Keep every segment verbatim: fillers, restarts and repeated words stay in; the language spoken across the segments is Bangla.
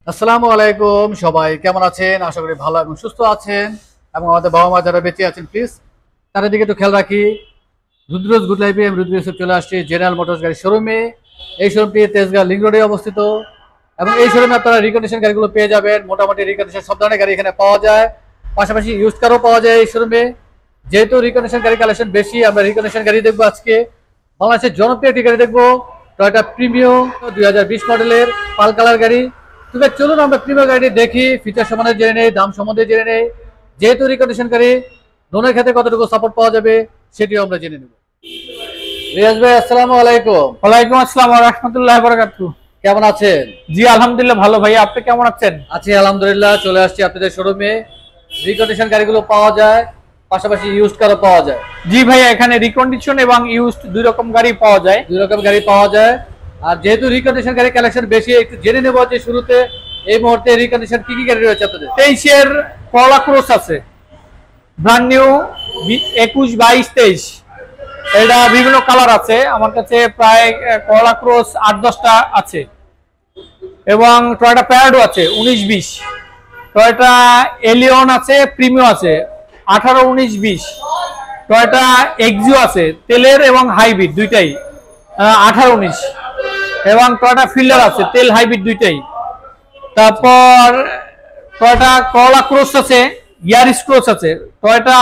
আসসালামু আলাইকুম সবাই কেমন আছেন? আশা করি ভালো এবং সুস্থ আছেন এবং আমাদের বাবা মা যারা বেঁচে আছেন প্লিজ তাদের দিকে একটু খেয়াল রাখি। রুদ্রজ গুড লাইফে আমি রুদ্র ইউসুফ চলে আসছি জেনারেল মোটরস গাড়ি শোরুমে। এই শোরুমটি তেজগাঁ লিংক রোডে অবস্থিত এবং এই শোরুমে আপনারা রিকন্ডিশন গাড়িগুলো পেয়ে যাবেন। মোটামুটি রিকন্ডিশন সব ধরনের গাড়ি এখানে পাওয়া যায়, পাশাপাশি ইউজ কারও পাওয়া যায় এই শোরুমে। যেহেতু রিকন্ডিশন গাড়ি কালেকশন বেশি, আমরা রিকন্ডিশন গাড়ি দেখবো আজকে। বাংলাদেশের জনপ্রিয় একটি গাড়ি দেখবো, টয়োটা প্রিমিও দুই হাজার বিশ মডেলের পাল কালার গাড়ি। তবে চলুন আমরা প্রিমিয়ার গাড়ি দেখি, ফিচার সম্বন্ধে জেনে নেই, দাম সম্বন্ধে জেনে নেই, যেহেতু রিকন্ডিশন গাড়ি লোনের ক্ষেত্রে কতটুকু সাপোর্ট পাওয়া যাবে সেটিও আমরা জেনে নেব। রিয়াজ ভাই আসসালামু আলাইকুম। ওয়ালাইকুম আসসালাম ওয়া রাহমাতুল্লাহি ওয়া বারাকাতুহু। কেমন আছেন? জি আলহামদুলিল্লাহ ভালো ভাই, আপনি কেমন আছেন? আছি আলহামদুলিল্লাহ। চলে আসছি আপনাদের শোরুমে। রিকন্ডিশন গাড়িগুলো পাওয়া যায়, পাশাপাশি ইউজড কারও পাওয়া যায়। জি ভাই, এখানে রিকন্ডিশন এবং ইউজড দুই রকম গাড়ি পাওয়া যায়। দুই রকম গাড়ি পাওয়া যায়। আর যেহেতু রিকন্ডিশন গাড়ি কালেকশন বেশি, একটু জেনে নেব যে শুরুতে এই মুহূর্তে রিকন্ডিশন কি কি গাড়ি রয়েছে আপনাদের। তেইশের করলা ক্রস আছে, ব্র্যান্ড নিউ একুশ বাইশ তেইশ। এটা বিভিন্ন কালার আছে, আমার কাছে প্রায় করলা ক্রস আট দশটা আছে এবং টয়োটা প্যারাডো আছে উনিশ বিশ, টয়োটা এলিয়ন আছে, প্রিমিও আছে আঠারো উনিশ বিশ, টয়োটা এক্সিও আছে তেলের এবং হাইব্রিড দুইটাই আঠারো উনিশ, এবং টয়োটা ফিল্ডার আছে তেল হাইব্রিড দুইটাই। তারপর টয়োটা করলা ক্রস আছে, ইয়ারিস ক্রস আছে, টয়োটা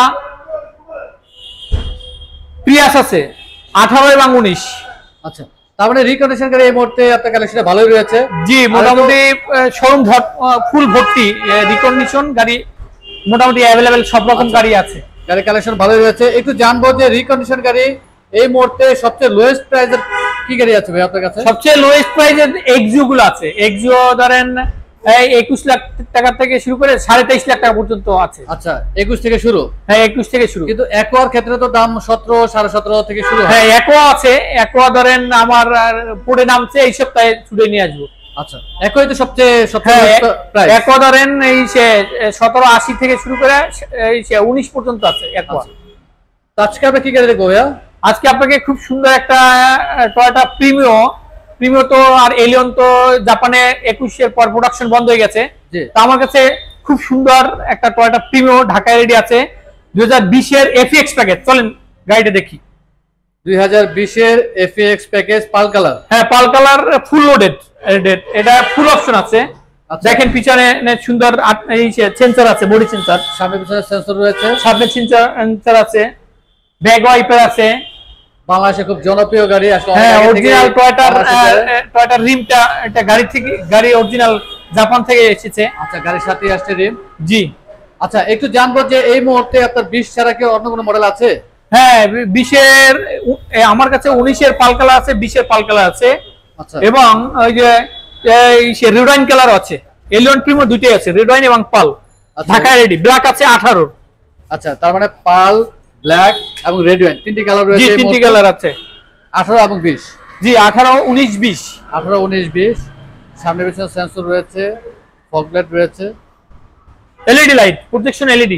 প্রিয়াস আছে আঠারো এবং উনিশ। আচ্ছা, তার মানে রিকন্ডিশন গাড়ি এই মুহূর্তে আপনার কালেকশনে ভালোই রয়েছে। জি মোটামুটি শোরুম ফুল ভর্তি রিকন্ডিশন গাড়ি, মোটামুটি অ্যাভেলেবেল সব রকম গাড়ি আছে। গাড়ি কালেকশন ভালোই রয়েছে। একটু জানবো যে রিকন্ডিশন গাড়ি এই মুহূর্তে সবচেয়ে লোয়েস্ট প্রাইসের কি গাড়ি আছে ভাই আপনার কাছে? সবচেয়ে লোয়েস্ট প্রাইসের এক্সিও গুলো আছে। এক্সিও ধরেন একুশ লাখ টাকা থেকে শুরু করে সাড়ে তেইশ লাখ টাকা পর্যন্ত আছে। আচ্ছা, একুশ থেকে শুরু? হ্যাঁ একুশ থেকে শুরু, কিন্তু অ্যাকোয়ার ক্ষেত্রে তো দাম সতেরো সাড়ে সতেরো থেকে শুরু। হ্যাঁ অ্যাকোয়া আছে, অ্যাকোয়া ধরেন আমার পড়ে নামছে এই সপ্তাহে ছুটে নিয়ে আসবো। আচ্ছা, অ্যাকোয়াই তো সবচেয়ে সবচেয়ে প্রাইস। অ্যাকোয়া ধরেন এই সে সতেরো আশি থেকে শুরু করে এই সে উনিশ পর্যন্ত আছে অ্যাকোয়া। আজকে আমরা কি গাড়ি দেখবো ভাইয়া? আজকে আপনাকে খুব সুন্দর একটা টয়োটা প্রিমিও, প্রিমিও তো আর এলিয়ন তো জাপানে একুশের পর প্রোডাকশন বন্ধ হয়ে গেছে। তো আমার কাছে খুব সুন্দর একটা টয়োটা প্রিমিও ঢাকায় রেডি আছে দুই হাজার বিশের এফএক্স প্যাকেজ। চলেন গাড়িটা দেখি। দুই হাজার বিশের এফএক্স প্যাকেজ পাল কালার। হ্যাঁ পাল কালার ফুল লোডেড, এটা ফুল অপশন আছে। দেখেন পিছনে সুন্দর এই সেন্সর আছে, বডি সেন্সর, সামনে পিছনে সেন্সর রয়েছে, সামনে সেন্সর আছে, ব্যাক ওয়াইপার আছে। বাংলাদেশে খুব জনপ্রিয় গাড়ি আসলে। হ্যাঁ অরিজিনাল টয়োটার টয়োটার রিমটা এটা গাড়ি থেকে গাড়ি অরিজিনাল জাপান থেকে এসেছে। আচ্ছা, গাড়ির সাথে আসছে রিম। জি আচ্ছা, একটু জানবো যে এই মুহূর্তে আপনার বিশ ছাড়া কি অন্য কোনো মডেল আছে? হ্যাঁ বিশের আমার কাছে উনিশের পাল কালার আছে, বিশের পাল কালার আছে। আচ্ছা, এবং ওই যে এই রেড ওয়াইন কালার আছে, এলিয়ন প্রিমিও দুটোই আছে, রেড ওয়াইন এবং পাল। ঢাকায় রেডি ব্ল্যাক আছে আঠারো। আচ্ছা, তার মানে পাল, ব্ল্যাক এবং রেড ওয়াইন তিনটি কালার রয়েছে। জি তিনটি কালার আছে, আঠারো এবং বিশ। জি আঠারো উনিশ বিশ, আঠারো উনিশ বিশ। সামনে পিছনে সেন্সর রয়েছে, ফগ লাইট রয়েছে, এলইডি লাইট, প্রোটেকশন এলইডি।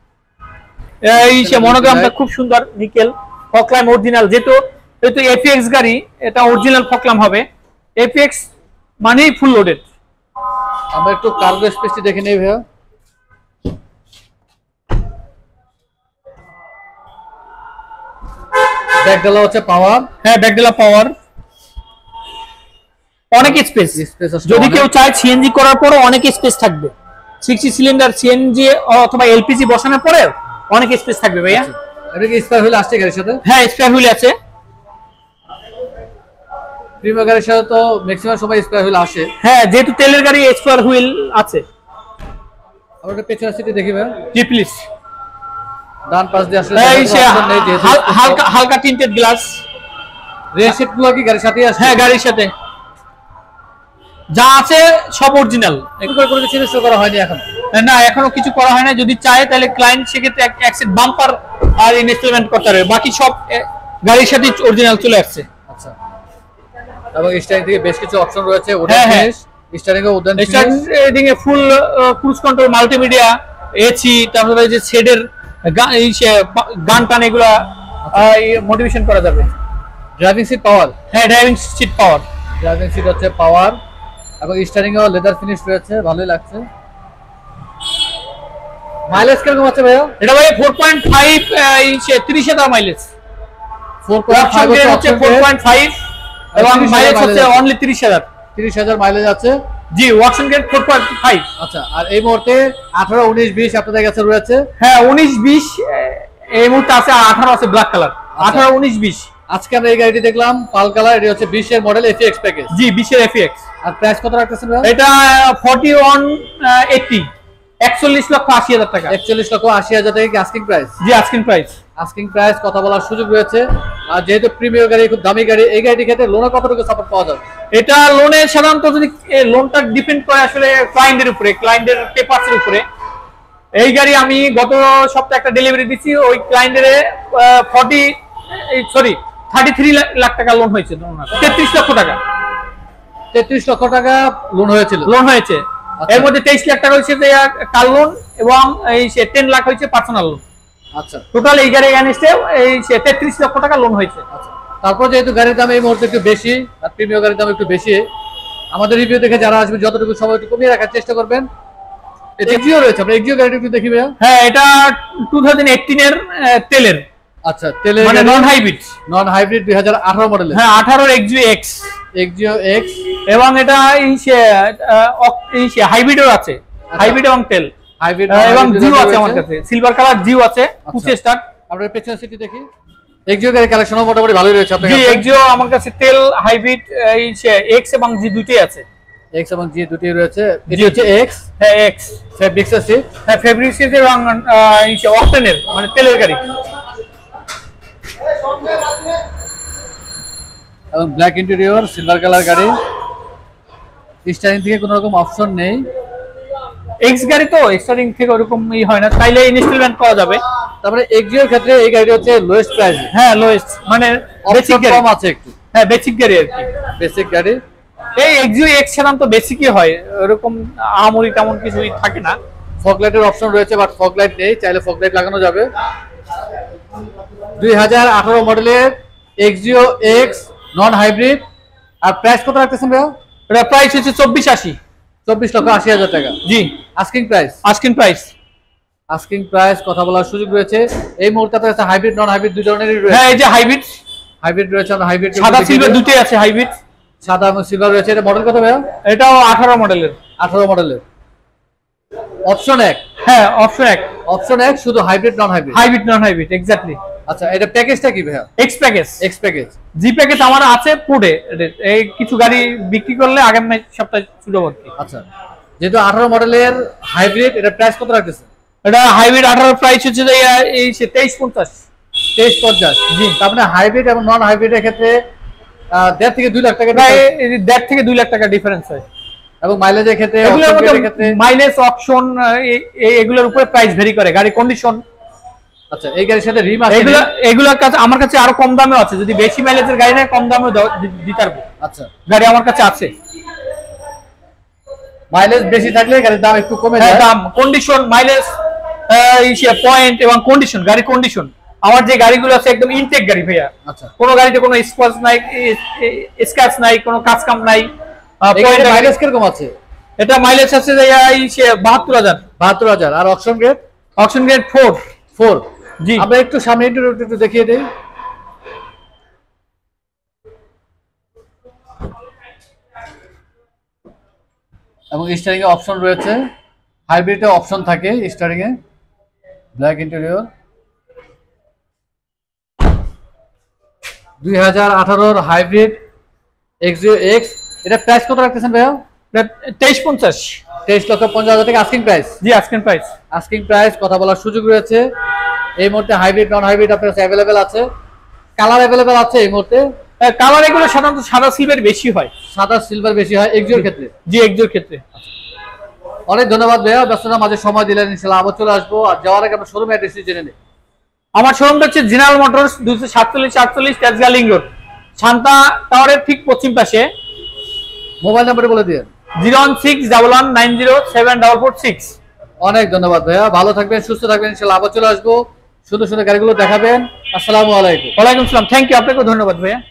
এই সে মনোগ্রামটা খুব সুন্দর, নিকেল ফকলাম অরিজিনাল। যেহেতু যেহেতু এফএক্স গাড়ি, এটা অরিজিনাল ফকলাম হবে। এফএক্স মানেই ফুল লোডেড। আমরা একটু কার্গো স্পেসটি দেখে নেই ভাইয়া। ব্যাকডালা হচ্ছে পাওয়ার। হ্যাঁ ব্যাকডালা পাওয়ার, অনেক স্পেস। যদি কেউ চায় সিএনজি করার পরও অনেক স্পেস থাকবে। সিক্সটি সিলিন্ডার সিএনজি অথবা এলপিজি বসানোর পরে অনেক স্পেস থাকবে ভাইয়া। এটা কি স্পেয়ার হুইল আসছে গাড়ির সাথে? হ্যাঁ স্পেয়ার হুইল আছে। প্রিমিয়ার গাড়ির সাথে তো ম্যাক্সিমাম সময় স্পেয়ার হুইল আসে। হ্যাঁ যেহেতু তেলের গাড়ি স্পেয়ার হুইল আছে। আমরা একটা পেছনের সিটে দেখি ভাই। জি প্লিজ। ডান পাশ দিয়ে আসলে হালকা হালকা টিন্টেড গ্লাস। রেয়ার সিট গুলো কি গাড়ির সাথেই আসে? হ্যাঁ গাড়ির সাথে যা আছে সব অরিজিনাল, কোনো কিছু ইনস্টল করা হয়নি এখন। না এখনো কিছু করা হয় না। যদি চায় তাহলে ক্লায়েন্ট সেক্ষেত্রে এক সেট বাম্পার আর ইনস্টলমেন্ট করতে হবে, বাকি সব গাড়ির সাথে অরিজিনাল চলে আসছে। আচ্ছা, এবং স্টারিং থেকে বেশ কিছু অপশন রয়েছে। হ্যাঁ হ্যাঁ স্টারিং এ উডেন স্টারিং এ full cruise control, multimedia, AC, তারপরে যে শেডের গান টান এগুলা মোটিভেশন করা যাবে। Driving seat power. হ্যাঁ driving seat power, driving seat হচ্ছে পাওয়ার। এবং স্টারিং এও লেদার ফিনিশ রয়েছে, ভালোই লাগছে। মাইলেজ কিরকম আছে ভাইয়া? এটা ভাই ফোর পয়েন্ট ফাইভ তিরিশ হাজার মাইলেজ। ফোর পয়েন্ট ফাইভ হচ্ছে ফোর পয়েন্ট ফাইভ এবং মাইলেজ হচ্ছে অনলি তিরিশ হাজার তিরিশ হাজার মাইলেজ আছে। জি, auction grade four point five. আচ্ছা, আর এই মুহূর্তে আঠারো উনিশ বিশ আপনাদের কাছে রয়েছে? হ্যাঁ, উনিশ বিশ এই মুহূর্তে আছে, আর আঠারো আছে ব্ল্যাক কালার। আঠারো উনিশ বিশ। আজকে আমরা এই গাড়িটি দেখলাম পাল কালার, এটি হচ্ছে বিশ এর মডেল এফএক্স প্যাকেজ। জি, বিশ এর এফএক্স। আর প্রাইস কত রাখতেছেন ভাই? এটা ফর্টি ওয়ান এইট্টি, একচল্লিশ লক্ষ আশি হাজার টাকা। একচল্লিশ লক্ষ আশি হাজার টাকা কি আস্কিং প্রাইস? জি, আস্কিং প্রাইস। আস্কিং প্রাইস, কথা বলার সুযোগ রয়েছে। আর যেহেতু প্রিমিয়ার গাড়ি, খুব দামি গাড়ি, এই গাড়িটির ক্ষেত্রে লোনে কতটুকু সাপোর্ট পাওয়া যাবে? এটা লোনে সাধারণত যদি লোনটা ডিপেন্ড করে আসলে ক্লায়েন্টের উপরে, ক্লায়েন্টের পেপারসের উপরে। এই গাড়ি আমি গত সপ্তাহে একটা ডেলিভারি দিচ্ছি, ওই ক্লায়েন্টের forty sorry thirty three lakh টাকা লোন হয়েছে, তেত্রিশ লক্ষ টাকা। তেত্রিশ লক্ষ টাকা লোন হয়েছিল? লোন হয়েছে। এর মধ্যে তেইশ লাখ টাকা হয়েছে কার লোন এবং এই সে টেন লাখ হয়েছে পার্সোনাল লোন। আচ্ছা, টোটাল এই গাড়ি এগেইনস্টে এই সে তেত্রিশ লক্ষ টাকা লোন হয়েছে। আচ্ছা, তারপর যেহেতু গাড়ির দাম এই মুহূর্তে একটু বেশি, আর প্রিমিয়ার গাড়ির দাম একটু বেশি, আমাদের রিভিউ দেখে যারা আসবে যতটুকু সময় একটু কমিয়ে রাখার চেষ্টা করবেন। এক্সিও রয়েছে, আমরা এক্সিও গাড়িটা একটু দেখি ভাইয়া। হ্যাঁ, এটা টু থাউজেন্ড এইটিন এর তেলের। আচ্ছা, তেলের মানে নন হাইব্রিড। নন হাইব্রিড দুই হাজার আঠারো মডেলের। হ্যাঁ, আঠারো এক্সিও এক্স। এক্সিও এক্স এবং এটা এই সে এই সে হাইব্রিডও আছে, হাইব্রিড এবং তেল হাইব্রিড এবং জিও আছে আমার কাছে, সিলভার কালার জিও আছে, পুচে স্টার্ট। আমরা পেছনের সিটি দেখি। এক্সিও গাড়ির কালেকশনও মোটামুটি ভালোই রয়েছে আপনার জি, কাছে? এক্সিও আমার কাছে তেল, হাইব্রিড, এই সে এক্স এবং জি দুটোই আছে। এক্স এবং জি দুটোই রয়েছে। এটি হচ্ছে এক্স। হ্যাঁ, এক্স ফেব্রিক্স আছে। হ্যাঁ, ফেব্রিক্স এর এবং এই সে অক্টেনের মানে তেলের গাড়ি। এবং ব্ল্যাক ইন্টেরিয়র, সিলভার কালার গাড়ি। স্টারিং থেকে কোনো রকম অপশন নেই। এক্স গাড়ি তো স্টারিং থেকে ওরকম ই হয় না, চাইলে ইনস্টলমেন্ট করা যাবে। তারপরে এক্সিওর ক্ষেত্রে এই গাড়িটা হচ্ছে লোয়েস্ট প্রাইস। হ্যাঁ, লোয়েস্ট মানে বেসিক গাড়ি কম আছে একটু। হ্যাঁ, বেসিক গাড়ি আর কি, বেসিক গাড়ি। এই এক্সিও এক্স সাধারণত বেসিকই হয়, ওরকম আমরি তেমন কিছুই থাকে না। ফগ লাইটের অপশন রয়েছে, বাট ফগ লাইট নেই, চাইলে ফগ লাইট লাগানো যাবে। দুই হাজার আঠারো মডেলের এক্সিও এক্স নন হাইব্রিড। আর প্রাইস কত রাখতেছেন ভাইয়া? এটা প্রাইস হচ্ছে চব্বিশ আশি। চব্বিশ লক্ষ আশি হাজার টাকা। জি, asking price. Asking price. Asking price, কথা বলার সুযোগ রয়েছে। এই মুহূর্তে আপনার কাছে হাইব্রিড নন হাইব্রিড দুই ধরনেরই রয়েছে। হ্যাঁ, এই যে হাইব্রিড, হাইব্রিড রয়েছে, আমরা হাইব্রিড সাদা সিলভার দুটোই আছে। হাইব্রিড সাদা এবং সিলভার রয়েছে। এটা মডেল কত ভাইয়া? এটাও আঠারো মডেলের। আঠারো মডেলের। অপশন এক। হ্যাঁ, অপশন এক। অপশন এক, শুধু hybrid non hybrid. Hybrid non hybrid, exactly. আচ্ছা, এটা প্যাকেজটা কি ভাইয়া? X package. X package. জি প্যাকেজ আমার আছে পুডে। এই কিছু গাড়ি বিক্রি করলে আগামী সপ্তাহে ছুটবর্তী। আচ্ছা, যেহেতু আঠারো মডেলের হাইব্রিড, এটা প্রাইস কত রাখতেছে? এটা হাইব্রিড আঠারো প্রাইস হচ্ছে এই তেইশ পঞ্চাশ। তেইশ পঞ্চাশ। জি, তার মানে হাইব্রিড এবং নন হাইব্রিডের ক্ষেত্রে দেড় থেকে দুই লাখ টাকা, দেড় থেকে দুই লাখ টাকা ডিফারেন্স হয়। এবং মাইলেজের ক্ষেত্রে মাইলেজ অপশন এগুলোর উপরে প্রাইস ভেরি করে, গাড়ি কন্ডিশন। আচ্ছা, এই গাড়ির সাথে রিম আছে? এগুলো এগুলোর কাছে আমার কাছে আরো কম দামে আছে, যদি বেশি মাইলেজের গাড়ি নেয় কম দামে দিতে পারবো। আচ্ছা, গাড়ি আমার কাছে আছে। মাইলেজ বেশি থাকলে গাড়ির দাম একটু কমে যায়। দাম, কন্ডিশন, মাইলেজ, পয়েন্ট এবং কন্ডিশন, গাড়ি কন্ডিশন। আমার যে গাড়িগুলো আছে একদম ইনটেক গাড়ি ভাইয়া। আচ্ছা, কোনো গাড়িতে কোনো স্ক্র্যাচ নাই, স্ক্র্যাচ নাই, কোনো কাজ কাম নাই। মাইলেজ কিরকম আছে? এটা মাইলেজ আছে বাহাত্তর হাজার। বাহাত্তর হাজার। আর option grade? Option grade four. Four. জি, আমরা একটু সামনে একটু একটু দেখিয়ে দেই। এবং স্টিয়ারিং এ অপশন রয়েছে, হাইব্রিডে অপশন থাকে স্টিয়ারিং এ। Black interior. দুই হাজার আঠারোর হাইব্রিড এক্সিও এক্স, এটা প্রাইস কত রাখতেছেন ভাইয়া? তেইশ পঞ্চাশ। তেইশ লক্ষ পঞ্চাশ হাজার টাকা আস্কিং প্রাইস। জি, আস্কিং প্রাইস। আস্কিং প্রাইস, কথা বলার সুযোগ রয়েছে। এই মুহূর্তে হাইব্রিড নন হাইব্রিড আপনার কাছে অ্যাভেলেবেল আছে। কালার অ্যাভেলেবেল আছে এই মুহূর্তে। কালার এগুলো সাধারণত সাদা সিলভার বেশি হয়। সাদা সিলভার বেশি হয় এক্সিওর ক্ষেত্রে? জি, এক্সিওর ক্ষেত্রে। অনেক ধন্যবাদ ভাইয়া, ব্যস্ততার মাঝে সময় দিলেন। ইনশাআল্লাহ আবার চলে আসবো। আর যাওয়ার আগে আপনার শোরুম অ্যাড্রেসটি জেনে নিই। আমার শোরুমটা হচ্ছে জেনারেল মোটরস, দুশো সাতচল্লিশ আটচল্লিশ তেজগাঁ লিংক রোড, শান্তা টাওয়ারের ঠিক পশ্চিম পাশে। মোবাইল নাম্বারটি বলে দিন। Zero one six double one nine zero seven double four six. অনেক ধন্যবাদ ভাইয়া, ভালো থাকবেন, সুস্থ থাকবেন। ইনশাআল্লাহ আবার চলে আসবো, সুন্দর সুন্দর গাড়িগুলো দেখাবেন। আসসালামু আলাইকুম। ওয়ালাইকুম আসসালাম। থ্যাংক ইউ, আপনাকেও ধন্যবাদ ভাইয়া।